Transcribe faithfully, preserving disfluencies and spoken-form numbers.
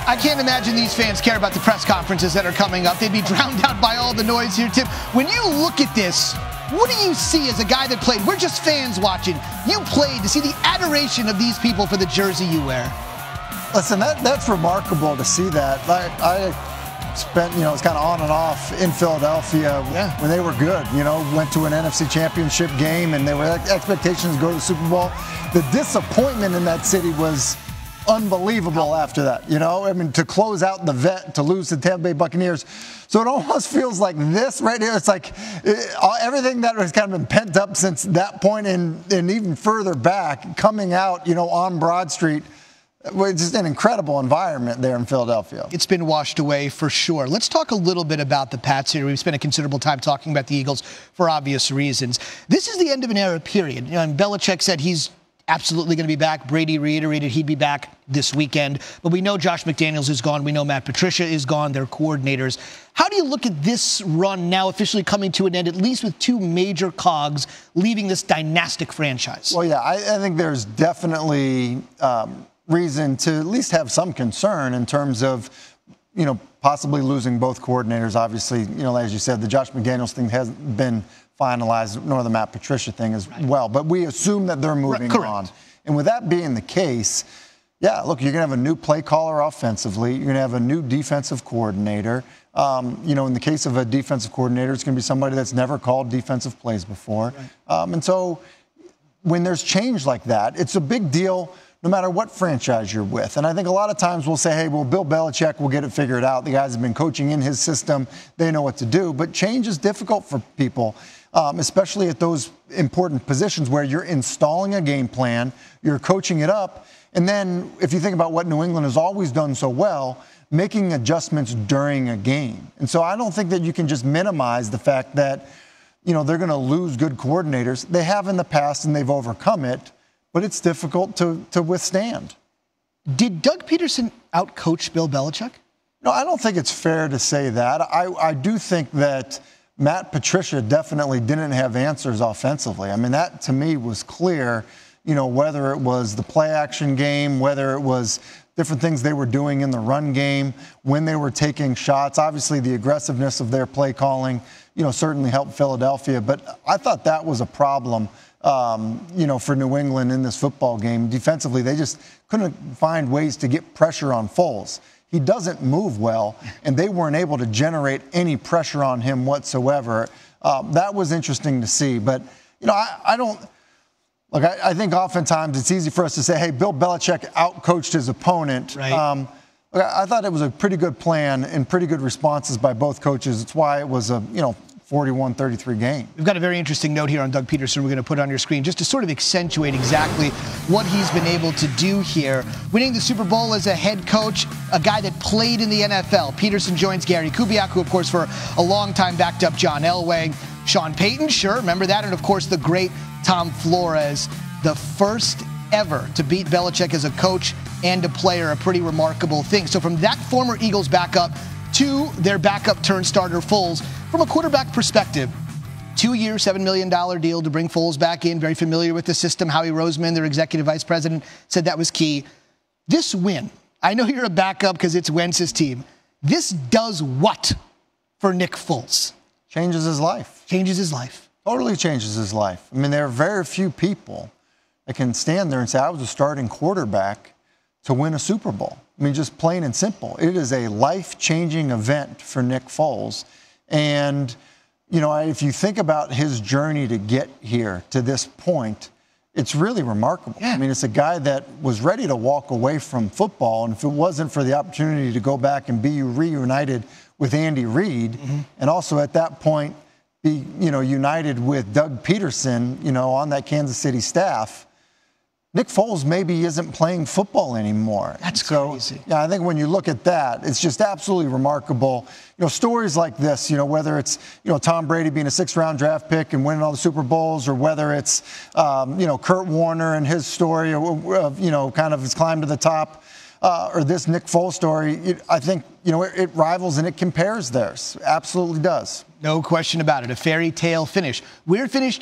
I can't imagine these fans care about the press conferences that are coming up. They'd be drowned out by all the noise here, Tim. When you look at this, what do you see as a guy that played? We're just fans watching. You played to see the adoration of these people for the jersey you wear. Listen, that, that's remarkable to see that. I, I spent, you know, it's kind of on and off in Philadelphia yeah. when they were good. You know, went to an N F C Championship game, and there were expectations to go to the Super Bowl. The disappointment in that city was unbelievable after that, you know? I mean, to close out the vet, to lose to the Tampa Bay Buccaneers. So it almost feels like this right here. It's like it, all, everything that has kind of been pent up since that point and, and even further back, coming out, you know, on Broad Street. It's just an incredible environment there in Philadelphia. It's been washed away for sure. Let's talk a little bit about the Pats here. We've spent a considerable time talking about the Eagles for obvious reasons. This is the end of an era, period. You know, and Belichick said he's absolutely going to be back. Brady reiterated he'd be back this weekend. But we know Josh McDaniels is gone. We know Matt Patricia is gone. They're coordinators. How do you look at this run now officially coming to an end, at least with two major cogs leaving this dynastic franchise? Well, yeah, I, I think there's definitely um, reason to at least have some concern in terms of, you know, possibly losing both coordinators. Obviously, you know, as you said, the Josh McDaniels thing hasn't been finalized, nor the Matt Patricia thing as right. well. But we assume that they're moving right, on. And with that being the case, yeah, look, you're going to have a new play caller offensively. You're going to have a new defensive coordinator. Um, you know, in the case of a defensive coordinator, it's going to be somebody that's never called defensive plays before. Right. Um, and so when there's change like that, it's a big deal no matter what franchise you're with. And I think a lot of times we'll say, hey, well, Bill Belichick will get it figured out. The guys have been coaching in his system. They know what to do. But change is difficult for people, um, especially at those important positions where you're installing a game plan, you're coaching it up. And then if you think about what New England has always done so well, making adjustments during a game. And so I don't think that you can just minimize the fact that, you know, they're going to lose good coordinators. They have in the past, and they've overcome it. But it's difficult to, to withstand. Did Doug Pederson outcoach Bill Belichick? No, I don't think it's fair to say that. I, I do think that Matt Patricia definitely didn't have answers offensively. I mean, that to me was clear, you know, whether it was the play action game, whether it was different things they were doing in the run game, when they were taking shots. Obviously, the aggressiveness of their play calling, you know, certainly helped Philadelphia. But I thought that was a problem. Um, you know, for New England in this football game. Defensively, they just couldn't find ways to get pressure on Foles. He doesn't move well, and they weren't able to generate any pressure on him whatsoever. Um, that was interesting to see. But, you know, I, I don't – look, I, I think oftentimes it's easy for us to say, hey, Bill Belichick outcoached his opponent. Right. Um, I thought it was a pretty good plan and pretty good responses by both coaches. It's why it was a, you know, forty-one thirty-three game. We've got a very interesting note here on Doug Pederson we're going to put on your screen just to sort of accentuate exactly what he's been able to do here. Winning the Super Bowl as a head coach, a guy that played in the N F L. Pederson joins Gary Kubiak, who, of course, for a long time backed up John Elway. Sean Payton, sure, remember that. And, of course, the great Tom Flores, the first ever to beat Belichick as a coach and a player, a pretty remarkable thing. So from that former Eagles backup to their backup turned starter Foles, from a quarterback perspective, two-year, seven million dollars deal to bring Foles back in, very familiar with the system. Howie Roseman, their executive vice president, said that was key. This win, I know you're a backup because it's Wentz's team. This does what for Nick Foles? Changes his life. Changes his life. Totally changes his life. I mean, there are very few people that can stand there and say, I was a starting quarterback to win a Super Bowl. I mean, just plain and simple. It is a life-changing event for Nick Foles. And, you know, if you think about his journey to get here to this point, it's really remarkable. Yeah. I mean, it's a guy that was ready to walk away from football. And if it wasn't for the opportunity to go back and be reunited with Andy Reid, mm-hmm. and also at that point be, you know, united with Doug Pederson, you know, on that Kansas City staff, Nick Foles maybe isn't playing football anymore. That's so, crazy. Yeah, I think when you look at that, it's just absolutely remarkable. You know, stories like this, you know, whether it's, you know, Tom Brady being a sixth-round draft pick and winning all the Super Bowls, or whether it's, um, you know, Kurt Warner and his story of, you know, kind of his climb to the top, uh, or this Nick Foles story, it, I think, you know, it, it rivals and it compares theirs. Absolutely does. No question about it. A fairy tale finish. We're finished.